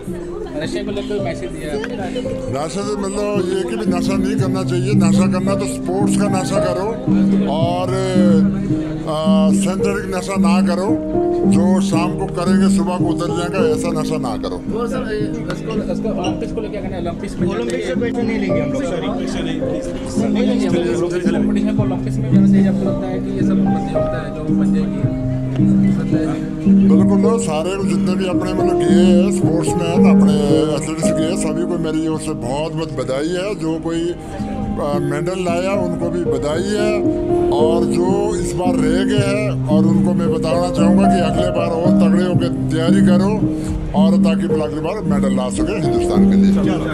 नशे को लेकर मैसेज दिया है? नशे से मतलब ये कि भी नशा नहीं करना चाहिए। नशा करना तो स्पोर्ट्स का नशा करो और सिंथेटिक नशा ना करो जो शाम को करेंगे सुबह को उतर जाएगा, ऐसा नशा ना करो। वो सर इसको ओलंपिक्स को लेकर कहना है, ओलंपिक्स में ओलंपिक से पैसे नहीं लेंगे हम लोग, सॉरी नहीं लेंगे कंपटीशन को ओलंपिक्स में जाना चाहिए। आपको लगता है कि ये सब प्रतियोगिता है जो बन जाएगी? बिल्कुल सारे जितने भी अपने मतलब किए हैं स्पोर्ट्स में अपने एथलेटिक्स किए सभी को मेरी ओर से बहुत बहुत बधाई है। जो कोई मेडल लाया उनको भी बधाई है, और जो इस बार रह गए हैं और उनको मैं बताना चाहूँगा कि अगले बार और तगड़े होकर तैयारी करो और ताकि अगली बार मेडल ला सके हिंदुस्तान के लिए।